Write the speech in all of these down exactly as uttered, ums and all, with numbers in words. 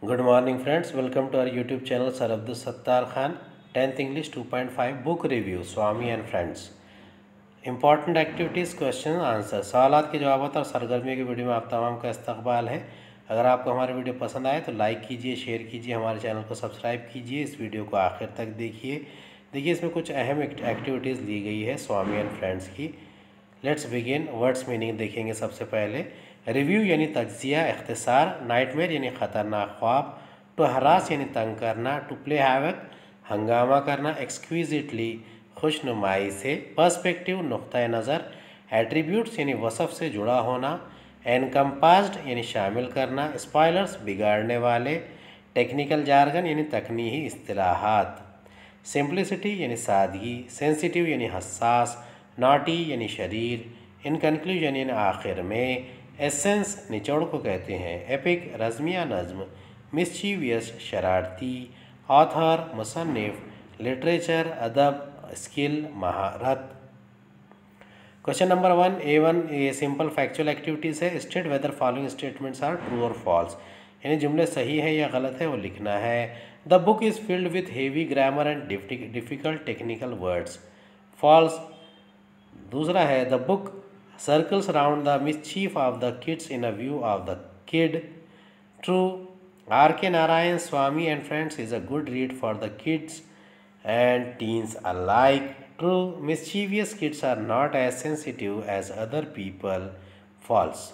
Good morning friends, welcome to our YouTube channel Sir Abdul Sattar Khan, tenth English two point five book review, Swami and Friends. Important activities, question answer, सवालात के जवाब और सरगर्मियों की video में आप तमाम का इस्तकबाल है। अगर आपको हमारी वीडियो पसंद आए तो लाइक कीजिए, शेयर कीजिए, हमारे चैनल को सब्सक्राइब कीजिए, इस वीडियो को आखिर तक देखिए। देखिए इसमें कुछ अहम एक्टिविटीज़ दी गई है स्वामी एंड फ्रेंड्स की। Let's begin. वर्ड्स मीनिंग देखेंगे सबसे पहले। रिव्यू यानी तज्जिया, इख्तिसार। नाइटमेयर यानी ख़तरनाक ख्वाब। टू हरास यानी तंग करना। टू प्ले हैवक हंगामा करना। एक्सक्विजिटली खुशनुमाई से। पर्सपेक्टिव नुक्ता नज़र। एट्रीब्यूट्स यानी वसफ़ से जुड़ा होना। एनकम्पास्ड यानी शामिल करना। स्पॉयलर्स बिगाड़ने वाले। टेक्निकल जार्गन यानी तकनीकी इस्तिलाहात। सिंप्लिसिटी यानी सादगी। सेंसिटिव यानी हसास। नॉटी यानी शरीर। इन कंक्लूजन यानी आखिर में। एसेंस निचोड़ को कहते हैं। एपिक रज़मिया नज़्म। मिस्चीवियस शरारती। ऑथर मुसन्निफ। लिटरेचर अदब। स्किल महारत। Question number one a one ये सिंपल फैक्चुअल एक्टिविटीज़ है। State whether following statements are true और फॉल्स, यानी जुमले सही है या गलत है वो लिखना है। The book is filled with heavy grammar and difficult technical words. False. दूसरा है the book circles around the mischief of the kids in a view of the kid. True. R K Narayan Swami and friends is a good read for the kids and teens alike. True. Mischievous kids are not as sensitive as other people. False.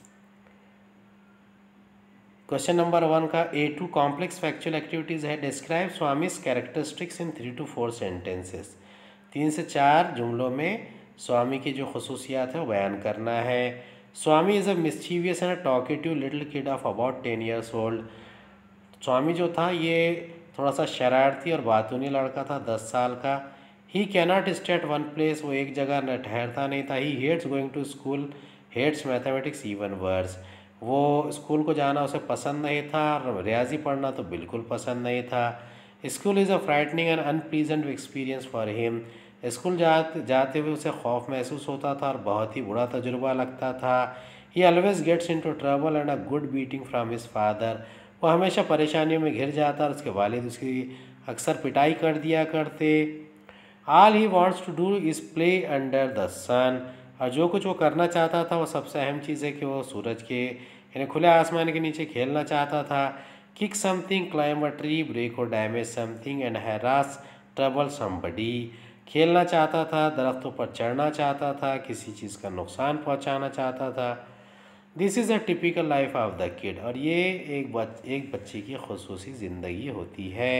Question number one का a two complex factual activities है। Describe Swami's characteristics in three to four sentences. तीन से चार जुमलों में स्वामी की जो खसूसियात है वो बयान करना है। Swami is a mischievous and talkative little kid of about ten years old. Swami जो था ये थोड़ा सा शरारती और बातूनी लड़का था, दस साल का। He cannot stay at one place, वो एक जगह न ठहरता नहीं था। He hates going to school, hates mathematics even worse. वो स्कूल को जाना उसे पसंद नहीं था और रियाजी पढ़ना तो बिल्कुल पसंद नहीं था। School is a frightening and unpleasant experience for him. School जाते जाते हुए उसे खौफ महसूस होता था और बहुत ही बुरा तजुर्बा लगता था। He always gets into trouble and a good beating from his father. वो हमेशा परेशानियों में घिर जाता और उसके वालिद उसकी अक्सर पिटाई कर दिया करते। All he wants to do is play under the sun. और जो कुछ वो करना चाहता था वो सबसे अहम चीज़ है कि वो सूरज के यानी खुले आसमान के नीचे खेलना चाहता था। Kick something, climb a tree, break or damage something and harass trouble somebody. खेलना चाहता था, दरख्तों पर चढ़ना चाहता था, किसी चीज़ का नुकसान पहुंचाना चाहता था। This is a typical life of the kid. और ये एक बच एक बच्चे की खसूसी ज़िंदगी होती है।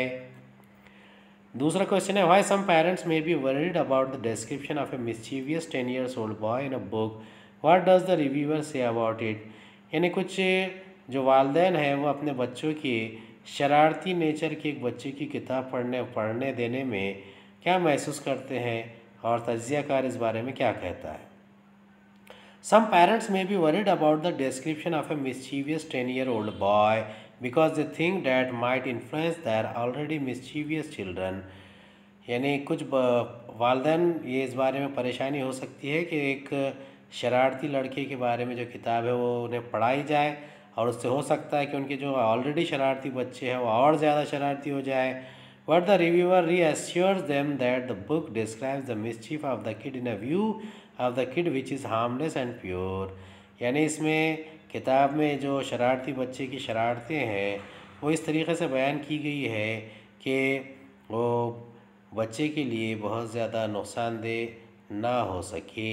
दूसरा क्वेश्चन है why some parents may be worried about the description of a mischievous ten years old boy in a book, what does the reviewer say about it. यानी कुछ जो वालदैन हैं वो अपने बच्चों की शरारती नेचर के एक बच्चे की किताब पढ़ने पढ़ने देने में क्या महसूस करते हैं और तज्जियाकार इस बारे में क्या कहता है। Some parents may be worried about the description of a mischievous ten-year-old boy because they think that might influence their already mischievous children. यानी कुछ वालदैन ये इस बारे में परेशानी हो सकती है कि एक शरारती लड़के के बारे में जो किताब है वो उन्हें पढ़ाई जाए और उससे हो सकता है कि उनके जो ऑलरेडी शरारती बच्चे हैं वो और ज़्यादा शरारती हो जाए। But the reviewer reassures them that the book describes the mischief of the kid in a view of the kid which is harmless and pure. यानी इसमें किताब में जो शरारती बच्चे की शरारतें हैं वो इस तरीक़े से बयान की गई है कि वो बच्चे के लिए बहुत ज़्यादा नुकसानदेह ना हो सके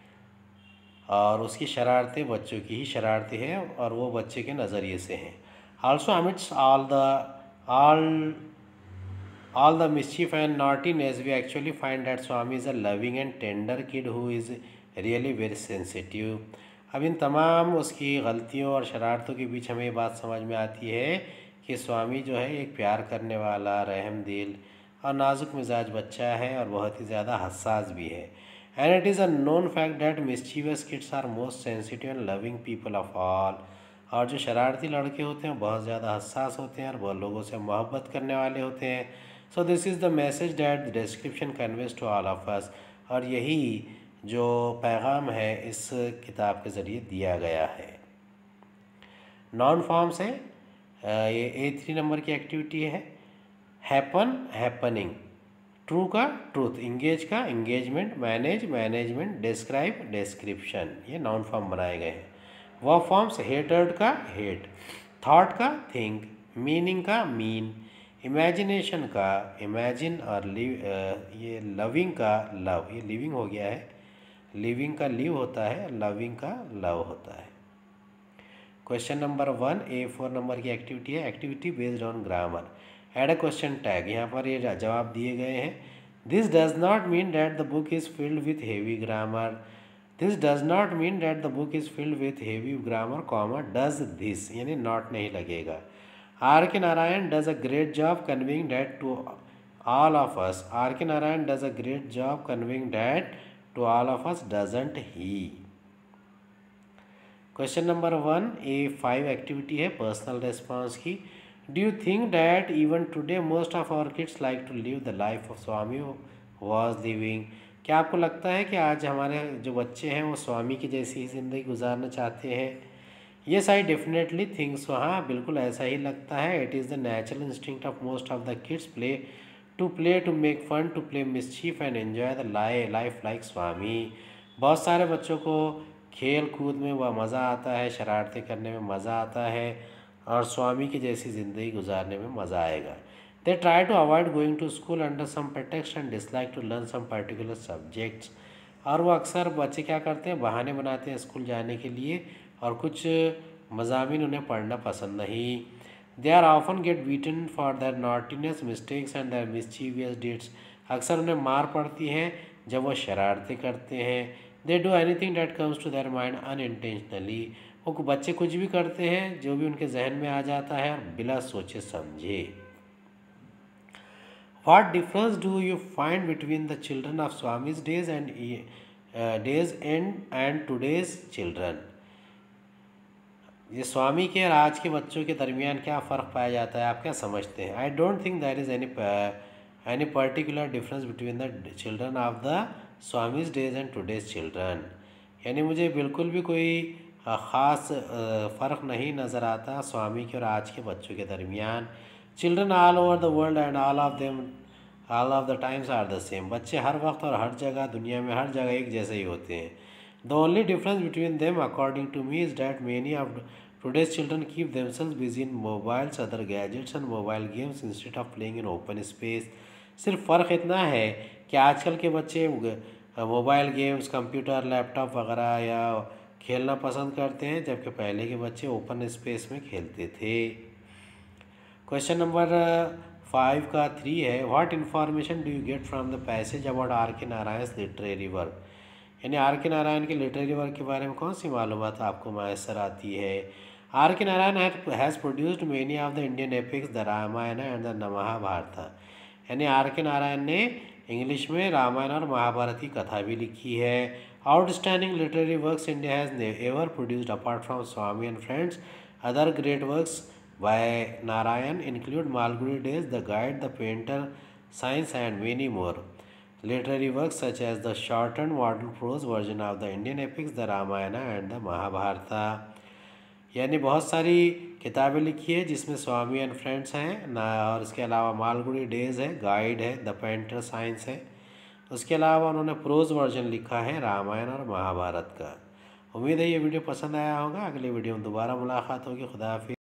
और उसकी शरारतें बच्चों की ही शरारतें हैं और वो बच्चे के नज़रिए से हैं। Also amidst all the all all the mischief and naughtiness, we actually find that Swami is a loving and tender kid who is really very sensitive. अब इन तमाम उसकी गलतियों और शरारतों के बीच हमें ये बात समझ में आती है कि स्वामी जो है एक प्यार करने वाला, रहम दिल और नाजुक मिजाज बच्चा है और बहुत ही ज़्यादा हसास भी है। And it is a known fact that mischievous kids are most sensitive and loving people of all. और जो शरारती लड़के होते हैं बहुत ज़्यादा हसास होते हैं और बहुत लोगों से मोहब्बत करने वाले होते हैं। So this is the message that the description conveys to all of us. और यही जो पैगाम है इस किताब के ज़रिए दिया गया है। नॉन फॉर्म्स हैं ये ए थ्री नंबर की एक्टिविटी है हैपन हैपनिंग, ट्रू का ट्रूथ, इंगेज का engagement, manage management, describe description, ये नाउन फॉर्म बनाए गए हैं। वर्ब फॉर्म्स हेटेड का हेट, थॉट का थिंक, मीनिंग का मीन, इमेजिनेशन का इमेजिन और लिव, ये लविंग का लव, ये लिविंग हो गया है, लिविंग का लिव होता है, लविंग का लव होता है। Question number one A four number की एक्टिविटी है activity based on grammar. Add a question tag, यहाँ पर ये जवाब दिए गए हैं। This does not mean that the book is filled with heavy grammar, this does not mean that the book is filled with heavy grammar comma does this, यानी not नहीं लगेगा। R K Narayan does a great job conveying that to all of us, R K Narayan does a great job conveying that to all of us doesn't he. Question number one A five activity है personal response की। Do you think that even today most of our kids like to live the life of Swami was living, क्या आपको लगता है कि आज हमारे जो बच्चे हैं वो स्वामी की जैसी ही ज़िंदगी गुजारना चाहते हैं? Yes I definitely think so, हाँ बिल्कुल ऐसा ही लगता है। It is the natural instinct of most of the kids play to play to make fun to play mischief and enjoy the life like Swami. बहुत सारे बच्चों को खेल कूद में वह मज़ा आता है, शरारतें करने में मज़ा आता है और स्वामी की जैसी ज़िंदगी गुजारने में मज़ा आएगा। They try to avoid going to school under some pretext and dislike to learn some particular subjects, और वो अक्सर बच्चे क्या करते हैं, बहाने बनाते हैं स्कूल जाने के लिए और कुछ मज़ामीन उन्हें पढ़ना पसंद नहीं। They are often get beaten for their naughtiness mistakes and their mischievous deeds, अक्सर उन्हें मार पड़ती है जब वो शरारतें करते हैं। They do anything that comes to their mind unintentionally, वो बच्चे कुछ भी करते हैं जो भी उनके जहन में आ जाता है और बिना सोचे समझे। What difference do you find between the children of Swami's days and days and and today's children, ये स्वामी के और आज के बच्चों के दरमियान क्या फ़र्क पाया जाता है, आप क्या समझते हैं? I don't think there is any any particular difference between the children of the Swami's days and today's children, यानी मुझे बिल्कुल भी कोई ख़ास फ़र्क नहीं नज़र आता स्वामी के और आज के बच्चों के दरमियान। Children all over the world and all of them all of the times are the same, बच्चे हर वक्त और हर जगह दुनिया में हर जगह एक जैसे ही होते हैं। The only difference between them according to me is that many of today's children keep themselves busy in mobiles other gadgets and mobile games instead of playing in open space. सिर्फ फ़र्क इतना है कि आजकल के बच्चे मोबाइल गेम्स, कंप्यूटर, लैपटॉप वगैरह या खेलना पसंद करते हैं, जबकि पहले के बच्चे ओपन स्पेस में खेलते थे। क्वेश्चन नंबर फाइव का थ्री है what information do you get from the passage about R K Narayan literary work, यानी आर के नारायण के लिटरेरी वर्क के बारे में कौन सी मालूमात आपको मैसर आती है? R K Narayan has produced many of the Indian epics the Ramayana and the Mahabharata, यानी आर के नारायण ने इंग्लिश में रामायण और महाभारत की कथा भी लिखी है। Outstanding literary works India has ever produced apart from Swami and friends, other great works by Narayan include Malgudi days, the guide, the painter, science and many more. Literary works such as the shortened modern prose version of the Indian epics, the Ramayana and the Mahabharata, यानी बहुत सारी किताबें लिखी है जिसमें स्वामी and friends हैं ना, और इसके अलावा मालगुडी डेज है, गाइड है, द पेंटर साइंस है। उसके अलावा उन्होंने प्रोज वर्जन लिखा है रामायण और महाभारत का। उम्मीद है ये वीडियो पसंद आया होगा। अगली वीडियो में दोबारा मुलाकात होगी। खुदा हाफिज़।